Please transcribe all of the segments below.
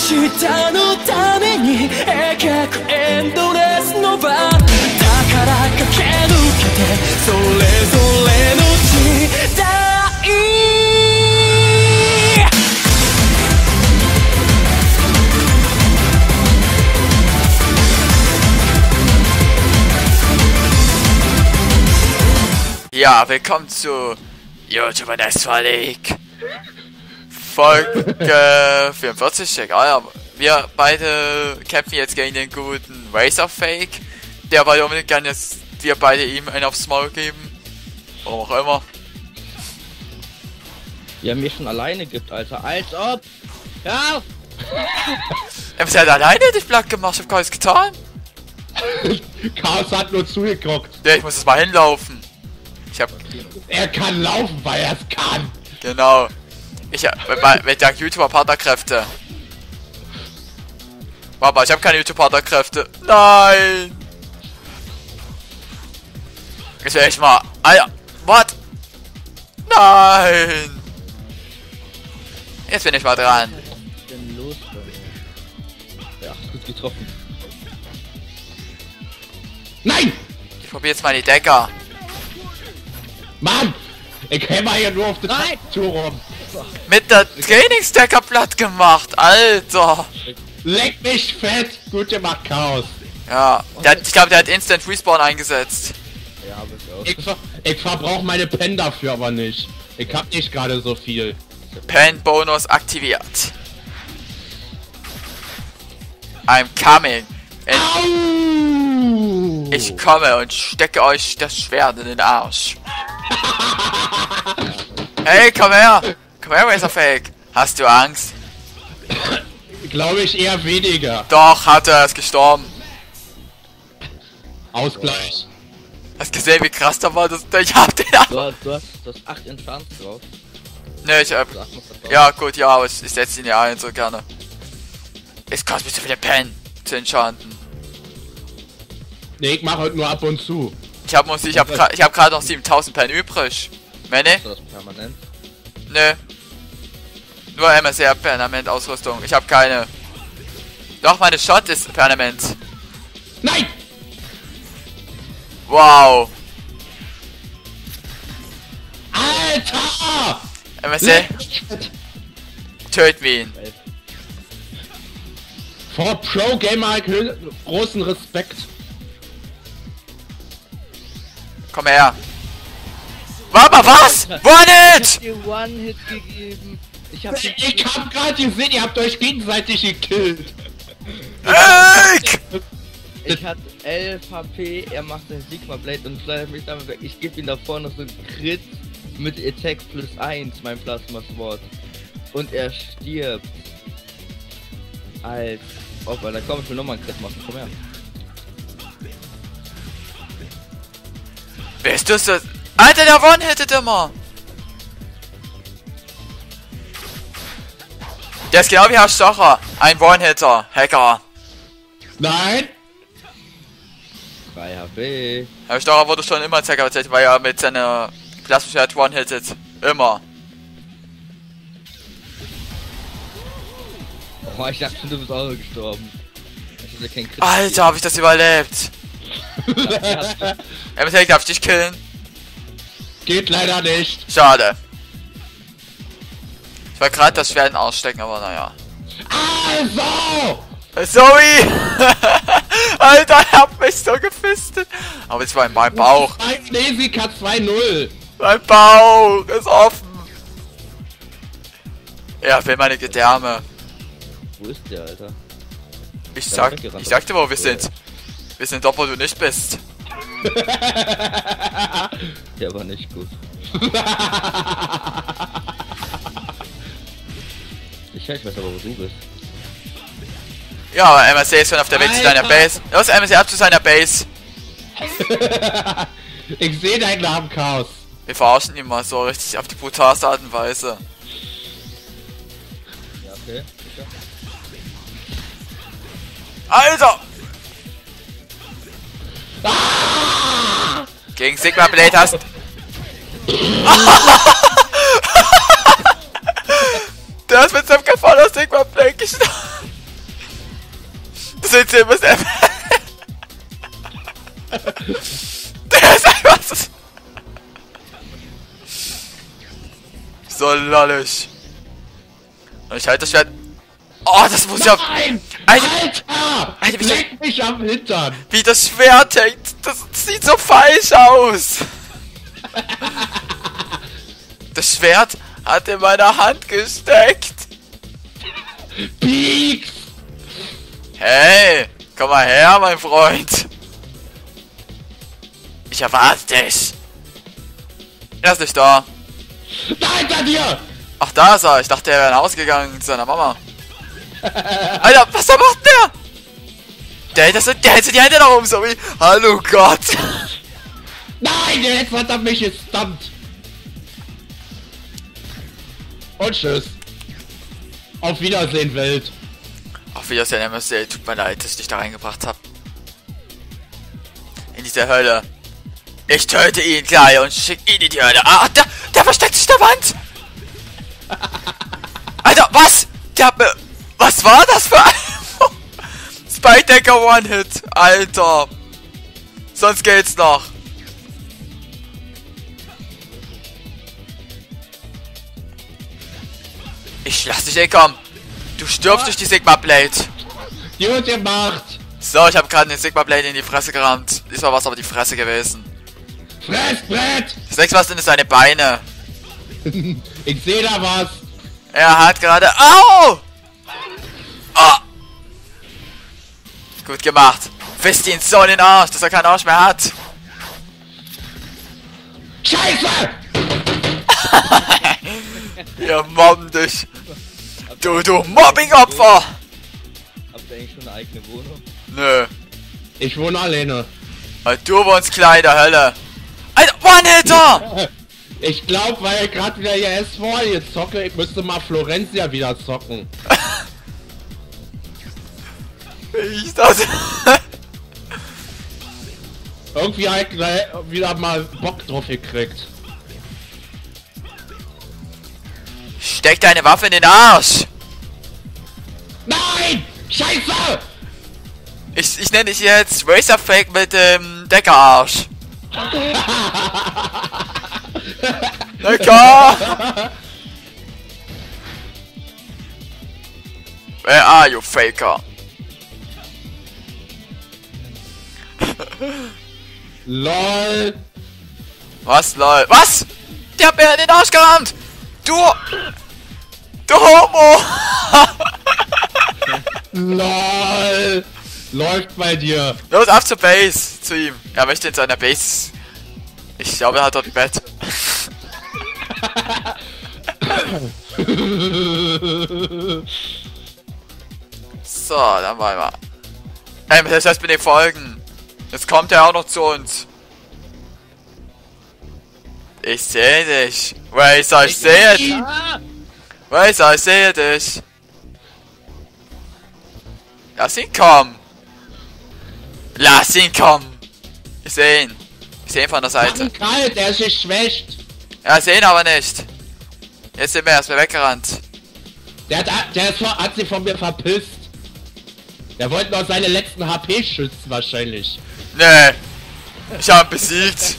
日のために描くエンドレスの場だから駆け抜けてそれぞれの時代 Ja, willkommen zu YouTuber Nestfall League. Folge 44, egal, aber wir beide kämpfen jetzt gegen den guten Razorfake. Der wollte unbedingt gerne, dass wir beide ihm einen aufs Maul geben. Warum auch immer. Ja, mir schon alleine gibt, Alter. Als ob! Ja! Er hat alleine dich platt gemacht, ich hab gar nichts getan. Chaos hat nur zugeguckt. Ja, ich muss jetzt mal hinlaufen. Er kann laufen, weil er es kann. Genau. Mit der YouTuber-Partnerkräfte. Mama, ich habe keine YouTuber-Partnerkräfte. Nein! Jetzt will ich mal. Alter, what? Nein! Jetzt bin ich mal dran. Was ist denn los bei mir? Ja, gut getroffen. Nein! Ich probiere jetzt mal die Decker. Mann! Ich hämmer hier nur auf der Tastatur rum. Mit der Trainingsdecker platt gemacht, Alter! Leck mich fett! Gut gemacht, Chaos. Ja, ich glaube, der hat Instant Respawn eingesetzt. Ja, aber ist auch. Ich verbrauche meine Pen dafür aber nicht. Ich hab nicht gerade so viel. Pen-Bonus aktiviert. I'm coming. Au! Ich komme und stecke euch das Schwert in den Arsch. Hey, komm her! Komm her, Razorfake! Hast du Angst? Glaube ich eher weniger. Doch, er ist gestorben. Ausgleich. Hast gesehen, wie krass da war? Ich hab den ab. Du hast 8 Enchants drauf. Ne, ich hab. Du hast noch was drauf. Ja, gut, ja, aber ich setze ihn ja ein, so gerne. Es kostet mich so viele Pen zu enchanten. Nee, ich mache heute nur ab und zu. Ich hab gerade noch 7000 Pen übrig. Meine? Hast du das permanent? Nö. Nur MSR Permanent Ausrüstung. Ich habe keine. Doch, meine Shot ist Permanent. Nein! Wow. Alter! MSR. Töt ihn. Vor Pro Gamer großen Respekt. Komm her. Warte mal, was? One-Hit! Ich hab dir One-Hit gegeben. Ich hab gerade gesehen, ihr habt euch gegenseitig gekillt. Ich hatte 11 HP, er macht den Sigma Blade und schleudert mich damit weg. Ich gebe ihm davor noch so einen Crit mit Attack plus 1, mein Plasma Sword. Und er stirbt. Als ob, Alter, komm, ich will nochmal einen Crit machen, komm her. Bist du so? Alter, der One-Hittet immer! Der ist genau wie Herr Stocher. Ein One-Hitter. Hacker. Nein! 3 HP. Herr Stocher wurde schon immer als Hacker bezeichnet, weil er mit seiner Plasma-Schwert One-Hittet. Immer. Oh, ich dachte schon, du bist auch gestorben. Ich hatte keinen Crit. Alter, hab ich das überlebt. MSA, darf ich dich killen? Geht leider nicht. Schade. Ich wollte gerade das Schwert in den Arsch stecken, aber naja. Also! Sorry! Alter, er hat mich so gefistet. Aber es war in meinem Bauch. Lesika 2-0. Mein Bauch ist offen. Er will meine Gedärme. Wo ist der, Alter? Ich sagte, wo wir sind. Wir sind dort, wo du nicht bist. Der war nicht gut. Ich weiß aber, wo du bist. Ja, aber MSA ist schon auf der Weg zu deiner Base. Los, MSA ab zu seiner Base. Ich sehe deinen Namen, Chaos. Wir verarschen ihn mal so richtig auf die brutalste Art und Weise. Ja, okay. Sicher. Alter! Ah! Gegen Sigma Blade hast... Der ist mit seinem Kafala Sigma Blade gestorben. Das sind sie, was der ist einfach so lollig. Und ich halte das Schwert. Oh, das muss ja. Nein! Alter, Alter! Leck mich am Hintern! wie das Schwert hängt. Das sieht so falsch aus. Das Schwert hat in meiner Hand gesteckt. Pieks! Hey, komm mal her, mein Freund. Ich erwarte dich. Er ist nicht da. Da hinter dir! Ach, da ist er. Ich dachte, er wäre nach Hause gegangen zu seiner Mama. Alter, was da macht der? Der hält die Hände nach oben, so wie... Hallo Gott. Nein, jetzt hat er mich gestunt. Und tschüss. Auf Wiedersehen, Welt. Auf Wiedersehen, MSC. Tut mir leid, dass ich dich da reingebracht habe. In diese Hölle. Ich töte ihn gleich und schick ihn in die Hölle. Ah, der versteckt sich in der Wand. Alter, was? Der hat mir... Was war das für ein... Spydecker One-Hit. Alter. Sonst geht's noch. Ich lass dich entkommen. Du stirbst durch die Sigma Blade. Gut gemacht. So, ich habe gerade den Sigma Blade in die Fresse gerammt. Diesmal war es aber die Fresse gewesen. Fressbrett! Das nächste Mal sind es seine Beine. Ich sehe da was. Er hat gerade... Au! Oh! Gut gemacht. Fisst ihn so in den Arsch, dass er keinen Arsch mehr hat. Scheiße! Wir mobben dich. Du Mobbing-Opfer! Habt ihr eigentlich schon eine eigene Wohnung? Nö. Ich wohne alleine. Weil du wohnst klein in der Hölle. Alter, One-Hitter! Ich glaube, weil ich gerade wieder hier S4 jetzt zocke, ich müsste mal Florencia wieder zocken. Wie ist das? Irgendwie halt gleich wieder mal Bock drauf gekriegt. Steck deine Waffe in den Arsch! Nein! Scheiße! Ich nenne dich jetzt Racer Fake mit dem Deckerarsch. Decker! Where are you, Faker? LOL! Was, lol? Was? Der hat mir in den Arsch gerammt! Du Homo! LOL! Läuft bei dir! Los, ab zur Base! Zu ihm. Er möchte in seiner Base. Ich glaube, er hat dort ein Bett. So, dann wollen wir. Das heißt mit den Folgen. Jetzt kommt er auch noch zu uns. Ich sehe dich. Racer, ich sehe dich. Racer, ich sehe dich. Lass ihn kommen. Lass ihn kommen. Ich sehe ihn. Ich sehe ihn von der Seite. Mann, kalt, er ist geschwächt. Ja, ich sehe ihn aber nicht. Jetzt sind wir erstmal weggerannt. Hat sich von mir verpisst. Der wollte noch seine letzten HP schützen wahrscheinlich. Nee. Ich habe ihn besiegt.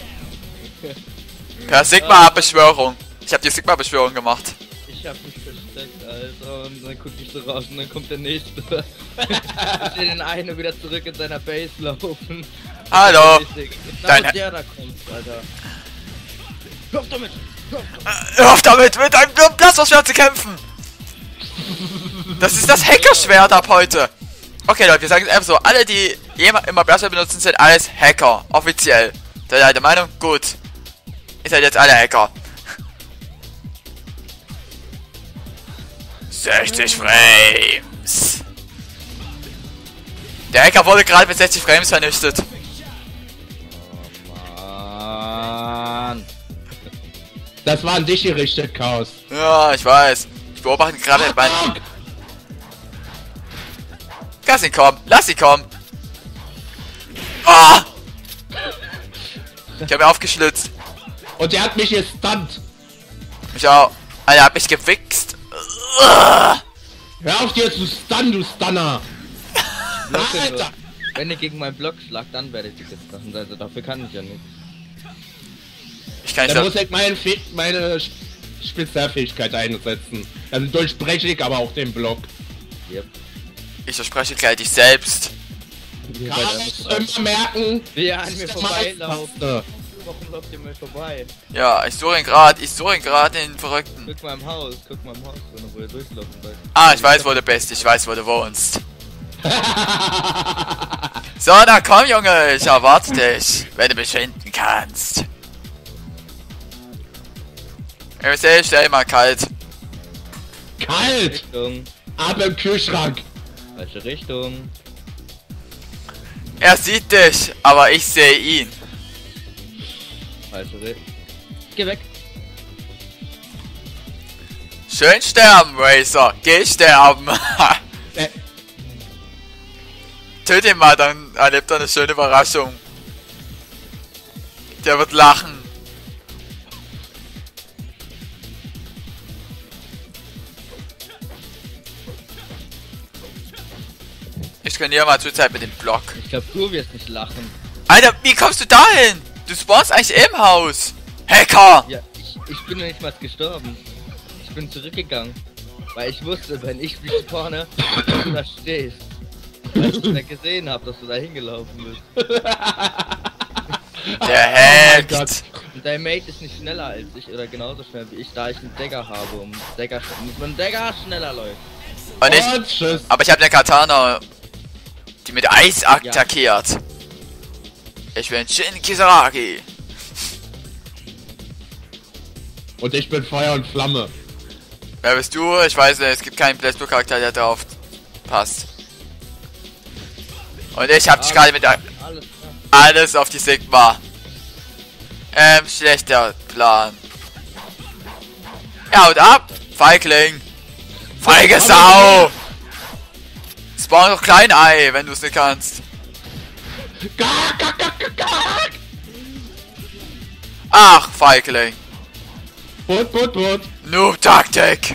Per Sigma-Beschwörung. Ich habe die Sigma-Beschwörung gemacht. Ich hab mich versteckt, Alter, und dann guck ich so raus und dann kommt der nächste. Ich sehe den einen wieder zurück in seiner Base laufen. Hallo. Dein der da kommt, Alter. Hör damit! Hör auf damit, mit einem Plasmaschwert zu kämpfen! Das ist das Hackerschwert ab heute. Okay, Leute, wir sagen es einfach so. Alle, die immer Plasma benutzen, sind alles Hacker. Offiziell. Seid ihr der Meinung? Gut. Ihr seid jetzt alle Hacker. 60 Frames. Der Hacker wurde gerade mit 60 Frames vernichtet. Mann. Das war an dich gerichtet, Chaos. Ja, ich weiß. Ich beobachte gerade meinen... Lass ihn kommen. Lass ihn kommen. Ah! Ich habe mir aufgeschlitzt. Und der hat mich gestunt. Mich auch. Ah, er hat mich gewichst. Hör auf dir zu stunnen, du Stunner! Alter! Wenn ihr gegen meinen Block schlagt, dann werde ich dich jetzt machen. Also dafür kann ich ja nicht. Ich kann nicht Dann muss ich meine Spezialfähigkeit einsetzen. Dann durchbreche ich aber auch den Block. Yep. Ich verspreche gleich dich selbst. Kannst immer merken, Wie ihr an mir vorbeilaufen. Mauspaste. Warum läuft ihr mir vorbei? Ja, ich suche ihn gerade, den Verrückten. Guck mal im Haus, wo ihr durchlaufen seid. Ah, ich weiß, wo du bist, ich weiß, wo du wohnst. So, na komm, Junge, ich erwarte dich, wenn du mich finden kannst. Ich sehe, stell mal kalt. Kalt! Richtung. Ab im Kühlschrank! Falsche Richtung. Er sieht dich, aber ich sehe ihn. Falsche Richtung. Geh weg. Schön sterben, Razer. Geh sterben. Töte ihn mal, dann erlebt er eine schöne Überraschung. Der wird lachen. Ich trainiere mal zur Zeit mit dem Block. Ich glaube, du wirst nicht lachen. Alter, wie kommst du dahin? Du spawnst eigentlich im Haus. Hacker! Ja, ich bin noch nicht mal gestorben. Ich bin zurückgegangen. Weil ich wusste, wenn ich mich spawne, dass du da stehst. Weil ich da gesehen habe, dass du da hingelaufen bist. Der Oh Gott. hackt. Und dein Mate ist nicht schneller als ich oder genauso schnell wie ich, da ich einen Dagger habe, muss man Dagger schneller läuft. Und ich, Und tschüss! aber ich habe eine Katana, die mit Eis attackiert. Ich bin Shin Kisaragi. Und ich bin Feuer und Flamme. Wer bist du? Ich weiß nicht, es gibt keinen Playstool-Charakter, der drauf passt. Und ich hab dich gerade mit Alles klar. alles auf die Sigma. Schlechter Plan. Ja, haut ab! Feigling! Feige Sau! Spawn doch Kleinei, wenn du es nicht kannst. Gak, gak, gak, gak, gak. Ach, Feigling. Boot. Noob-Taktik.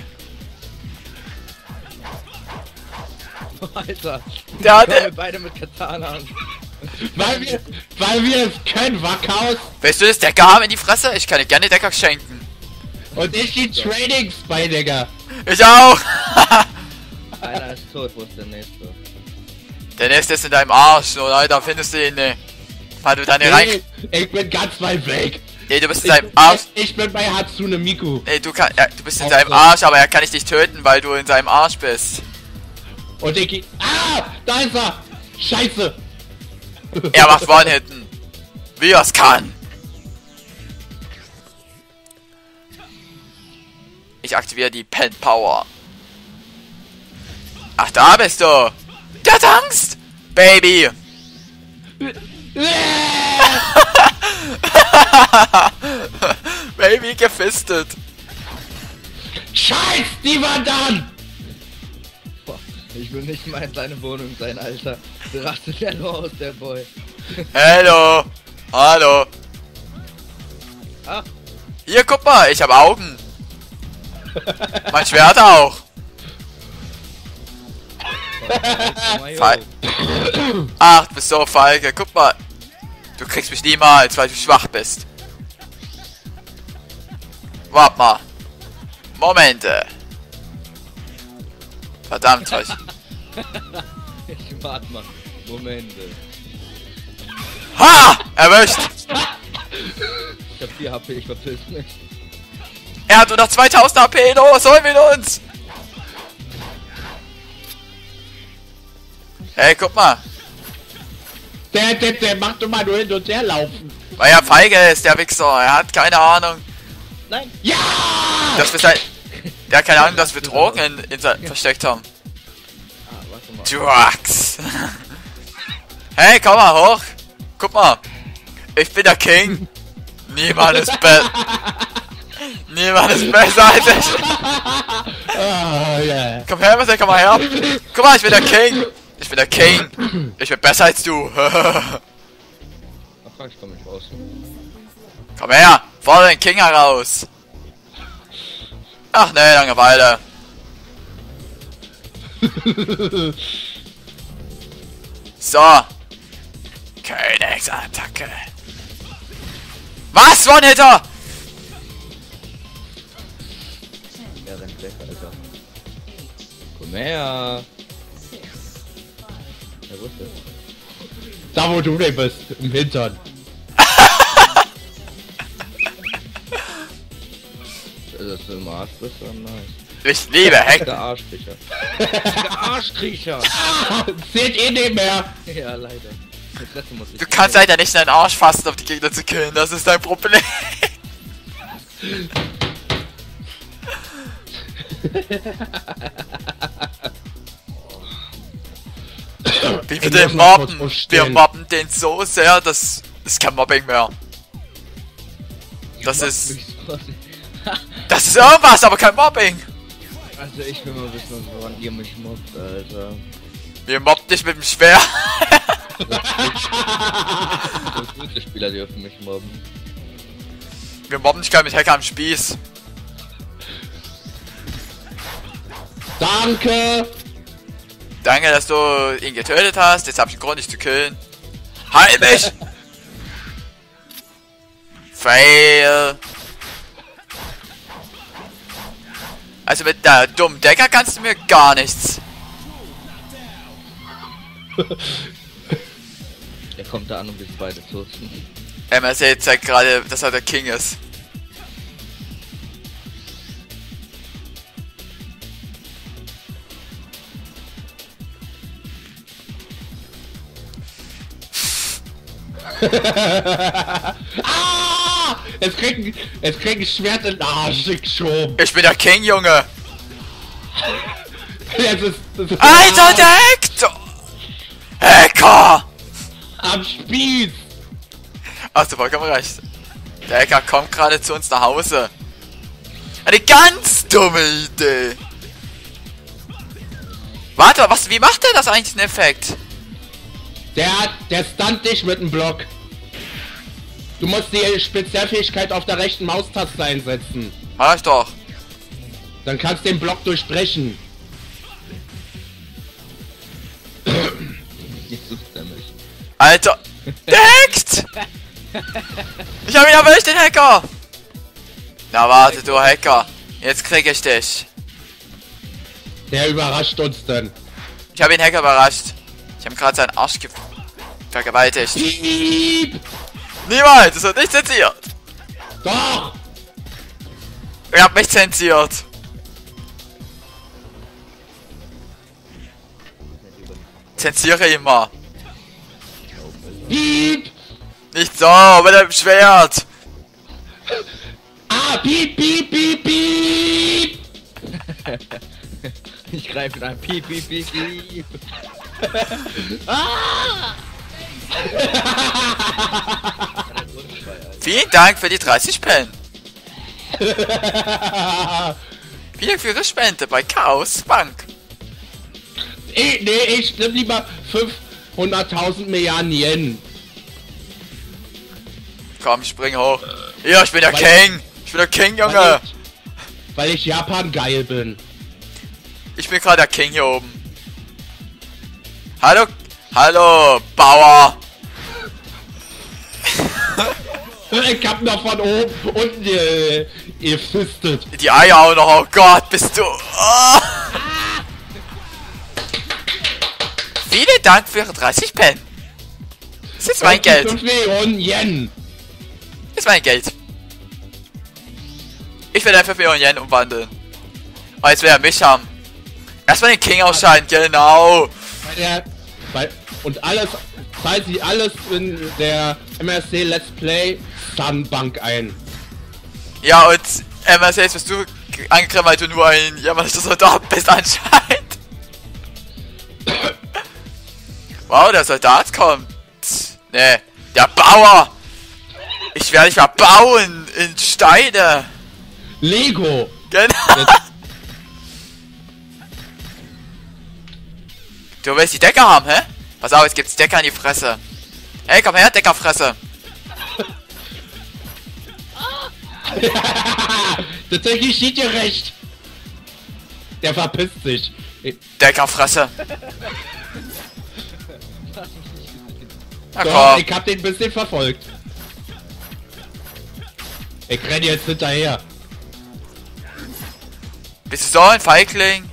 Alter, Der hat- kommen wir beide mit Katana an. Weil wir es können, Wackhaus. Willst du das Decker haben in die Fresse? Ich kann dir gerne Decker schenken. Und ich die Trading Spy, Digga. Ich auch! Einer ist tot, wo ist der nächste? Der nächste ist in deinem Arsch, so Alter, findest du ihn nicht. Weil du da nicht rein... Ich bin ganz weit weg. Nee, du bist in deinem Arsch. Ich bin bei Hatsune Miku. Nee, du bist in seinem Arsch, aber er kann dich nicht töten, weil du in seinem Arsch bist. Und ich geh... Ah! Da ist er! Scheiße! Er macht One-Hitten. Wie er es kann. Ich aktiviere die Pen Power. Ach, da bist du. Der hat Angst. Baby. Baby gefistet. Scheiß, die war dann! Boah, ich will nicht mal in seine Wohnung sein, Alter. Du rastet ja nur aus, der Boy. Hallo. Hallo. Ach, Hier, guck mal, ich habe Augen. Mein Schwert auch. Feig. Ach, du bist so feige. Guck mal. Du kriegst mich niemals, weil du schwach bist. Warte mal. Momente. Verdammt euch. ich warte mal. Momente. Ha! Erwischt. Ich hab 4 HP, ich verpiss mich. Er hat nur noch 2000 AP. Los, holen wir uns. Hey, guck mal. Der macht doch mal nur hin und her laufen. Weil er feige ist, der Wichser. Er hat keine Ahnung. Nein! Ja! Dass wir sein... Der hat keine Ahnung, dass wir Drogen versteckt haben. Ah, warte mal. Drugs. Hey, komm mal hoch. Guck mal. Ich bin der King. Niemand ist besser. Niemand ist besser als ich. Oh, yeah. Komm her, was komm mal her. Guck mal, ich bin der King. Ich bin der King. Ich bin besser als du. Ach, ich komm nicht raus. Komm her. Fordere den King heraus. Ach ne, Langeweile. So. Königsattacke. Was, One-Hitter? Der rennt weg, Alter. Komm her. Ja, wo ist der? Da wo du bist, im Hintern. Das ist im Arsch, das ist doch nice. Ich liebe Hack. Der Arschkriecher. Der Arschkriecher. Zählt eh nicht mehr. Ja, leider. Die Fresse muss ich Du kannst leider nicht in deinen Arsch fassen, um die Gegner zu killen. Das ist dein Problem. Wie wir den mobben. Wir mobben den so sehr, das ist kein Mobbing mehr. Das ist... Das ist irgendwas, aber kein Mobbing. Also ich will mal wissen, woran ihr mich mobbt, Alter. Wir mobben dich mit dem Schwert. So gute Spieler dürfen mich mobben. Wir mobben dich gar mit Hacker am Spieß. Danke. Danke, dass du ihn getötet hast. Jetzt hab ich einen Grund, dich zu killen. Halt mich! Fail. Also mit der dummen Decker kannst du mir gar nichts. Der kommt da an, um die zweite zu nutzen. MSC zeigt gerade, dass er der King ist. Ah! Es kriegt ein Schwert in den Arsch geschoben. Ich bin der King, Junge. Das ist Alter, der Hector! Hacker! am Spieß. Hast du vollkommen recht. Der Hacker kommt gerade zu uns nach Hause. Eine ganz dumme Idee. Warte, was? Wie macht der das eigentlich, den Effekt? Der stunt dich mit dem Block. Du musst die Spezialfähigkeit auf der rechten Maustaste einsetzen. Mach ich doch. Dann kannst du den Block durchbrechen. Jetzt sucht er mich. Alter, der hackt! Ich hab ihn erwischt, den Hacker! Na warte, du Hacker. Jetzt krieg ich dich. Der überrascht uns dann. Ich habe den Hacker überrascht. Ich habe gerade seinen Arsch vergewaltigt. Piep! Niemals, das wird nicht zensiert. Doch! Ihr habt mich zensiert. Zensiere ihn mal. Piep! Nicht so, mit dem Schwert. Ah, piep, piep, piep, piep! Ich greife ihn an. Piep, piep, piep, piep. Vielen Dank für die 30 Pen. Vielen Dank für Ihre Spende bei Chaos Bank. Ich nimm lieber 500.000 Milliarden Yen. Komm, spring hoch. Ja, ich bin der King. Ich bin der King, Junge. Weil ich Japan geil bin. Ich bin gerade der King hier oben. Hallo, hallo, Bauer. Ich hab noch von oben unten gefistet. Die Eier auch noch. Oh Gott, bist du. Oh. Vielen Dank für Ihre 30 Pen. Das ist mein Geld. 5 Millionen Yen. Das ist mein Geld. Ich werde einfach 5 Millionen Yen umwandeln. Oh, jetzt will er mich haben. Erstmal den King ausscheiden, genau. Und alles, zahlt sie alles in der MSC Let's Play Sunbank ein. Ja, und MSC, jetzt bist du angegriffen, weil du nur ein jämmerlicher Soldat bist anscheinend. Wow, der Soldat kommt. Ne, der Bauer. Ich werde dich verbauen in Steine. Lego. Genau. Du willst die Decker haben, hä? Pass auf, jetzt gibt's Decker in die Fresse. Hey, komm her, Deckerfresse. Tatsächlich steht dir recht. Der verpisst sich. Deckerfresse. Na Doch, komm. ich hab den ein bisschen verfolgt. Ich renn jetzt hinterher. Bist du so ein Feigling?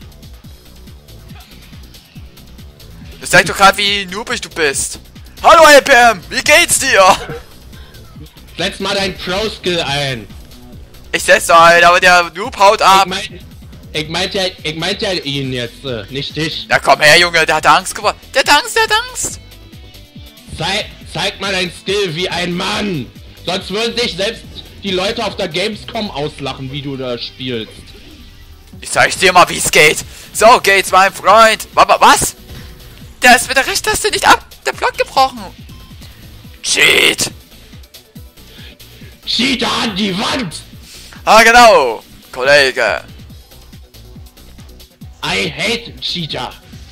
Das zeigt doch gerade, wie noobig du bist. Hallo LPM, wie geht's dir? Setz mal dein Pro-Skill ein. Ich setz da ein, aber der Noob haut ab. Ich meinte ja ihn jetzt, nicht dich. Na komm her, Junge, der hat Angst geworden. Der hat Angst, der hat Angst. Zeig mal dein Skill wie ein Mann. Sonst würden dich selbst die Leute auf der Gamescom auslachen, wie du da spielst. Ich zeig dir mal, wie es geht. So geht's, mein Freund. Was? Der ist mit der Rechtstaste nicht ab. Der Block gebrochen. Cheat. Cheater an die Wand! Ah, genau. Kollege. I hate Cheater.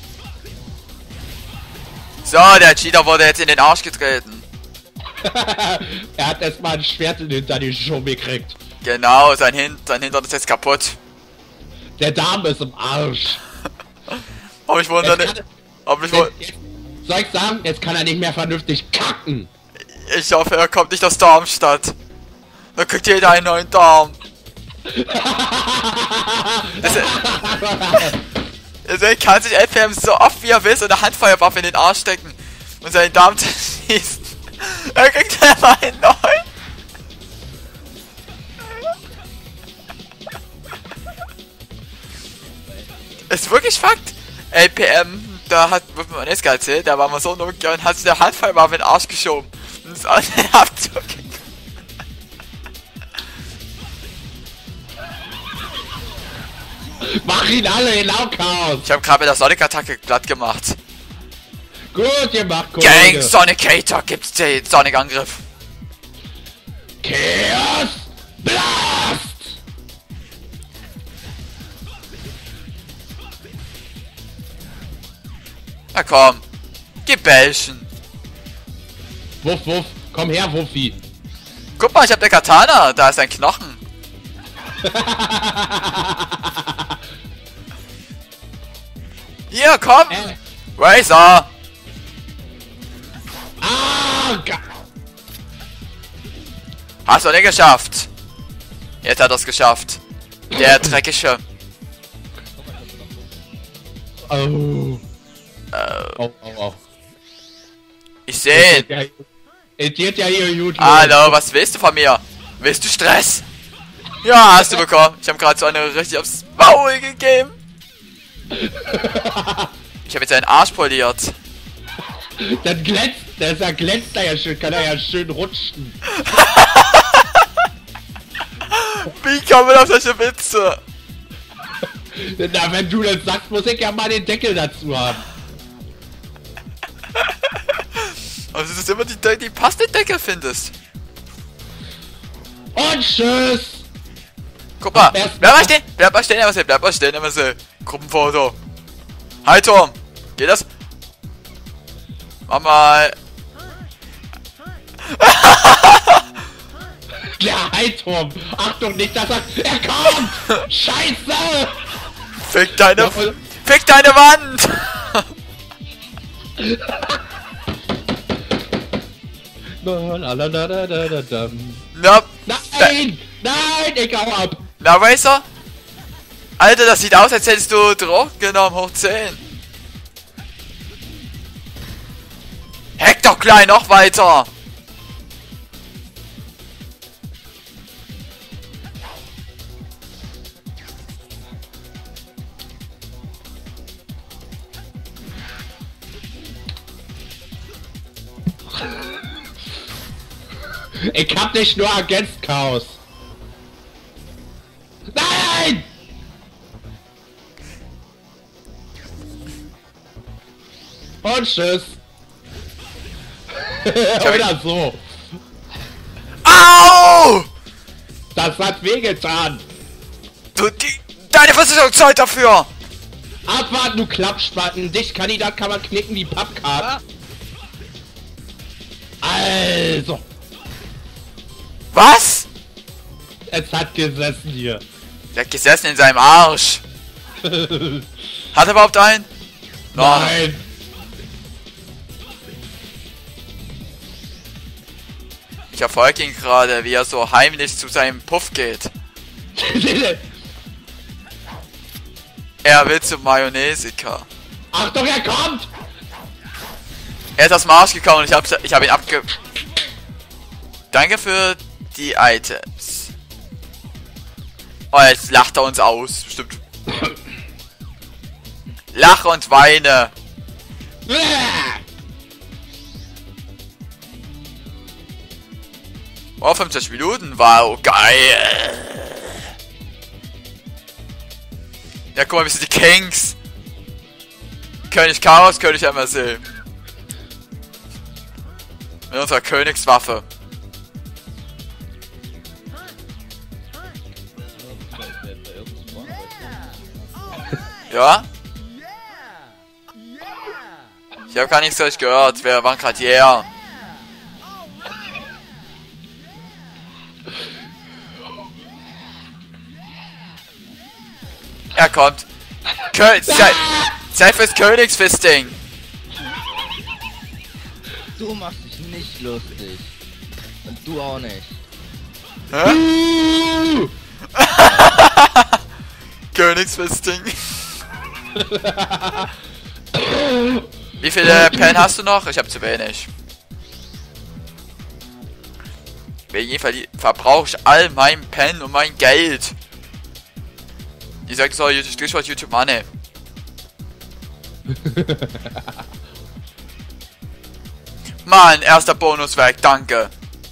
So, der Cheater wurde jetzt in den Arsch getreten. Er hat erstmal ein Schwert hinter die Schuhe gekriegt. Genau, sein Hintern ist jetzt kaputt. Der Darm ist im Arsch. Ob ich wundere Jetzt nicht. kann Ob ich Soll ich sagen, jetzt kann er nicht mehr vernünftig kacken. Ich hoffe, er kommt nicht aus Darmstadt. Da kriegt jeder einen neuen Darm. Deswegen kann sich LPM so oft wie er will so eine Handfeuerwaffe in den Arsch stecken und seinen Darm zerschießen. Er kriegt einfach einen neuen. Ist wirklich Fakt. LPM, da wird man jetzt erzählt, da war man so null und hat sich der Handfeuerwaffe in den Arsch geschoben. Und ist an den Abzug gegangen. Mach ihn alle in Chaos. Ich habe gerade mit der Sonic-Attacke glatt gemacht. Gut gemacht, Gang Kollege. Sonicator gibt's den Sonic-Angriff. Chaos Blast. Na komm, gib Bällchen. Wuff, wuff. Komm her, Wuffi. Guck mal, ich hab der Katana, da ist ein Knochen. Hier, komm! Razor! Ah, Hast du nicht geschafft? Jetzt hat er's geschafft. Der Dreckige. oh. Ich seh ihn. Es geht ja hier gut. Hallo, was willst du von mir? Willst du Stress? Ja, hast du bekommen. Ich habe gerade so eine richtig aufs Maul gegeben. Ich habe jetzt einen Arsch poliert. Das glänzt, der glänzt da ja schön, kann er ja schön rutschen. Wie kommen wir auf solche Witze? Na, wenn du das sagst, muss ich ja mal den Deckel dazu haben. Also das ist immer die passende Decke findest. Und tschüss. Guck mal, bleib mal stehen, bleib mal stehen, Gruppenfoto. Hi Tom, geht das? Mach mal. Ja, hi Tom. Achtung, nicht, dass er kommt. Scheiße. Fick deine Wand. Na, Nein, nein, ich hau ab. na Racer? Alter, das sieht aus, als hättest du Drogen genommen, hoch 10. Hack doch gleich noch weiter. Ich hab dich nur against Chaos. Nein! Und tschüss. Oder so. Au! Das hat wehgetan. Deine Versicherung zahlt dafür. Abwarten, du Klappspaten. Dich, Kandidat, kann man knicken wie Pappkarten. Also. Was? Es hat gesessen hier. Der hat gesessen in seinem Arsch. Hat er überhaupt einen? Nein. Ich verfolge ihn gerade, wie er so heimlich zu seinem Puff geht. Er will zum Mayonnaise-Car. Achtung, er kommt! Er ist aus dem Arsch gekommen und ich hab ihn abge... Danke für die Items. Oh, jetzt lacht er uns aus. Stimmt. Lach und weine. Oh, 50 Minuten. Wow, geil. Ja, guck mal, wir sind die Kings. König Chaos, König MSC. Mit unserer Königswaffe. Ja? Ich habe gar nichts euch gehört. Wir waren gerade hier. Er kommt. Zeit fürs Königsfisting. Du machst dich nicht lustig. Und du auch nicht. Hä? Königsfisting. Wie viele Pen hast du noch? Ich habe zu wenig. Wegen jeden Fall verbrauche ich all mein Pen und mein Geld. Ich sag so, Stichwort YouTube Money. Mann, erster Bonuswerk, danke.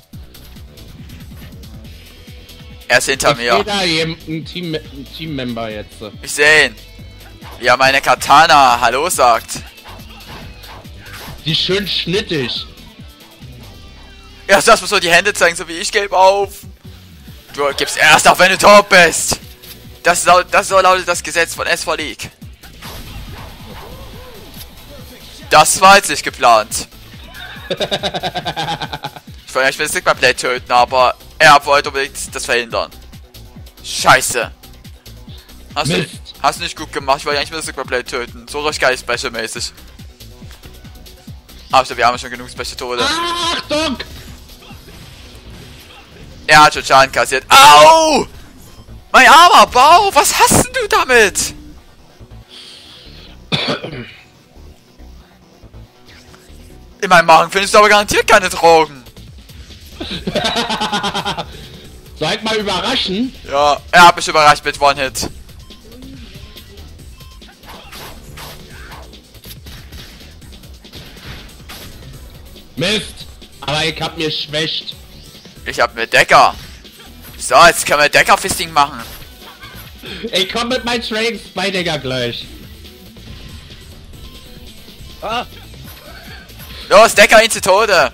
Er ist hinter mir. Jeder ein Teammember jetzt. Ich sehe ihn. Wie er meine Katana Hallo sagt. Die schön schnittig. Erst das muss so die Hände zeigen, so wie ich gebe auf. Du gibst erst auf, wenn du tot bist. Das so lautet das Gesetz von SV League. Das war jetzt nicht geplant. Ich wollte eigentlich Sigma Blade töten, aber er wollte unbedingt das verhindern. Scheiße. Hast du nicht gut gemacht, ich wollte eigentlich mit Sigma Blade töten. So richtig geil Special-mäßig. Aber wir haben schon genug Special-Tode. Achtung! Er hat schon Schaden kassiert. Au! Mein armer Bauch, was hast denn du damit? In meinem Magen findest du aber garantiert keine Drogen. Soll ich mal überraschen? Ja, er hat mich überrascht mit One-Hit. Mist! Aber ich hab mir schwächt. Ich hab mir Decker. So, jetzt können wir Decker-Fisting machen. Ich komm mit meinen Training Spy-Digger gleich. Ah! Los, Decker ihn zu Tode.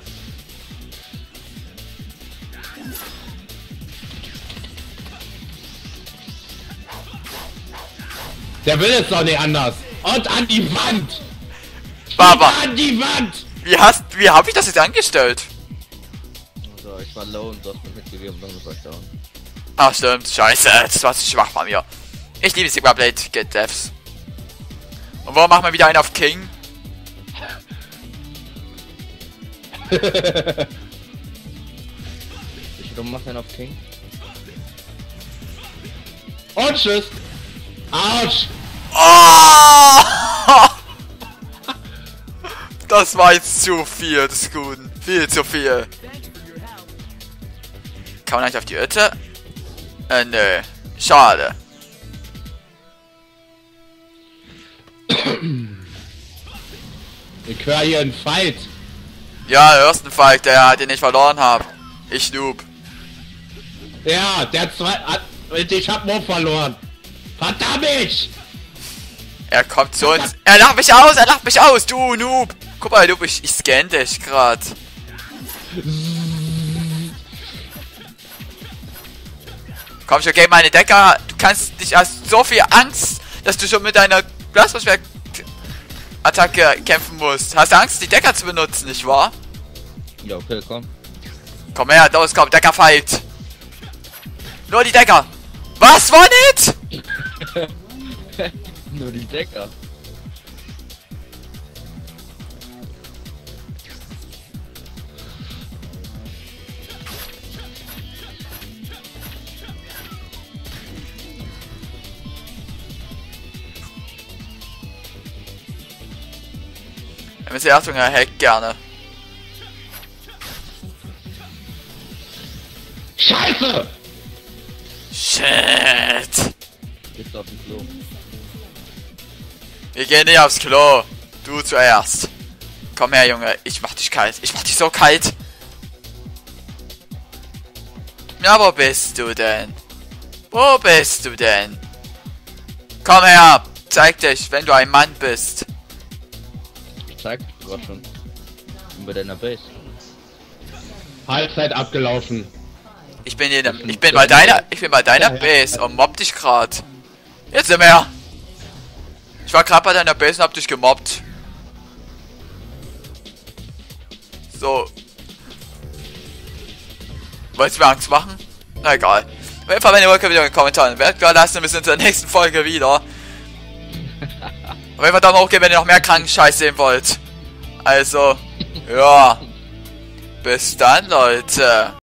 Der will es doch nicht anders. Und an die Wand! Baba, An die Wand! wie hab ich das jetzt angestellt? So, ich war low und du hast mir mitgegeben, dann war ich down. Ach stimmt, scheiße, das war zu schwach von mir. Ich liebe Sigma Blade, Get Devs. Und warum machen wir wieder einen auf King? Ich mach einen auf King. Und tschüss! Autsch! Oh! Das war jetzt zu viel des Guten. Viel zu viel. Kann man eigentlich auf die Hütte? Nö. Schade. Ich höre hier einen Fight. Ja, hörst einen Fight, den ich verloren habe. Ich noob. Ja, der zwei... Ich hab nur verloren. Verdammt! Er kommt zu uns. Er lacht mich aus, du Noob. Guck mal, Noob, ich scanne dich grad. Komm schon, gib meine Decker. Du kannst dich hast so viel Angst, dass du schon mit deiner Blasfeuerwerk-Attacke kämpfen musst. Hast du Angst, die Decker zu benutzen, nicht wahr? Ja, okay, komm. Komm her, los, komm, Decker-Fight. Nur die Decker. Was war nicht? Nur die Decker. Wenn sie Achtung, er hackt gerne. Scheiße! Shit! Jetzt auf dem Klo. Wir gehen nicht aufs Klo. Du zuerst. Komm her, Junge. Ich mach dich kalt. Ich mach dich so kalt. Na, wo bist du denn? Wo bist du denn? Komm her. Zeig dich, wenn du ein Mann bist. Ich zeig dich gerade schon. Bin bei deiner Base. Halbzeit abgelaufen. Ich bin bei deiner Base und mobb dich grad. Jetzt sind wir. Ich war gerade bei deiner Base und hab dich gemobbt. So. Wolltest du mir Angst machen? Na egal. Auf jeden Fall, wenn ihr wollt, könnt ihr wieder in den Kommentaren Wert klar lassen. Bis in der nächsten Folge wieder. Auf jeden Fall Daumen hoch geben, wenn ihr noch mehr kranken Scheiß sehen wollt. Also, ja. Bis dann, Leute.